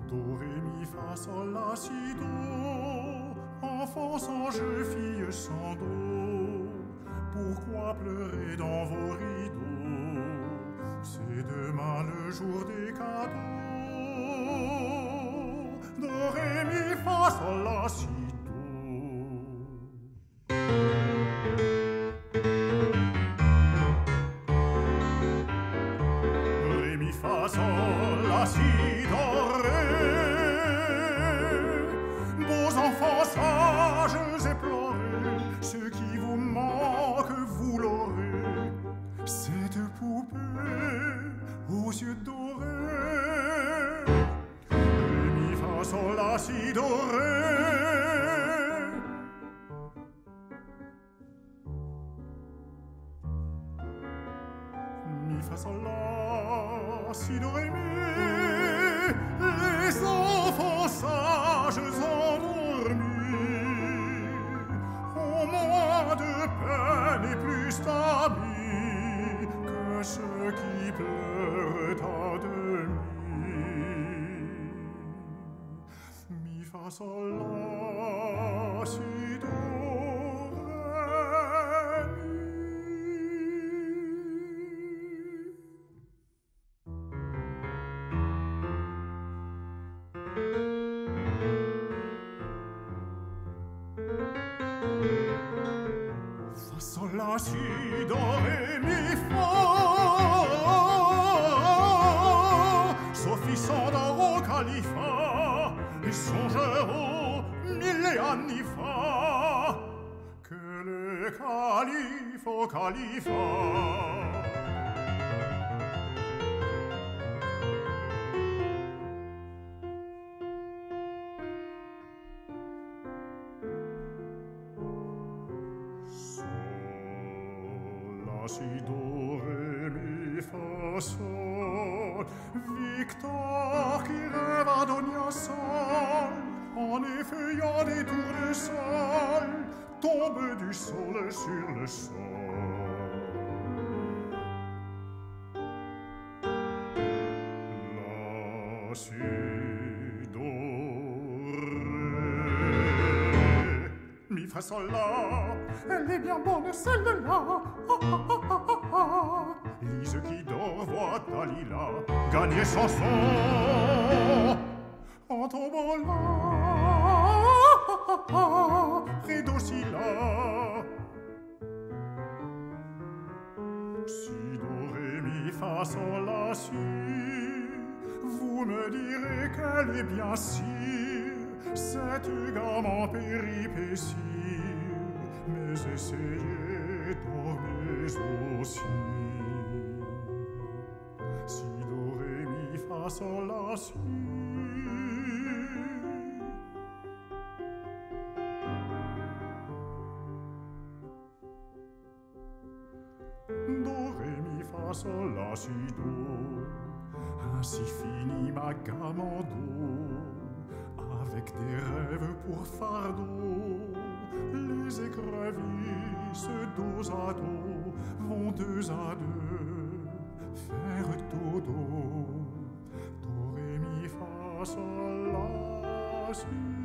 Do, ré, mi, fa, sol, la, si, do. Enfant sans jeu, fille sans do. Pourquoi pleurer dans vos rideaux? C'est demain le jour des cadeaux. Do, ré, mi, fa, sol, la, si, do. Do, ré, mi, fa, sol, la, si, do, ré. Beaux enfants sages et pleurés, ce qui vous manque, vous l'aurez. Cette poupée aux yeux dorés. Ré, mi, fa, sol, la, si, do, ré. Mi, fa, sol, la, si, do, ré, mi. Les enfants sages endormis ont moins de peine et plus d'amis que ceux qui pleurent à demi. Mi, fa, sol, la, si, do, ré, mi. Fa, sol, la, si, do, ré, mi, fa. Sophie s'endort au califat et songeur aux 1000 anni fa que le calife au califat. Si, do, ré, mi, fa, sol. Victor qui rêve à Donia Sol, en effeuillant des tournesols, tombe du sol sur le sol. La, si, do, ré. Mi, fa, sol, la. Elle est bien bonne, celle-là. Lise qui dort voit Dalila gagner chanson en tombant là. Ré, do, si, la. Si, do, ré, mi, fa, sol, la, si. Vous me direz qu'elle est bien sûre, cette gamme en péripéties. Mais essayez, dormez aussi. Si, do, ré, mi, fa, sol, la, si. Do, ré, mi, fa, sol, la, si, do. Ainsi finit ma gamme en do, avec des rêves pour fardeau. Les écrevisses dos à dos vont deux à deux faire dodo. Do, ré, mi, fa, sol, la, si.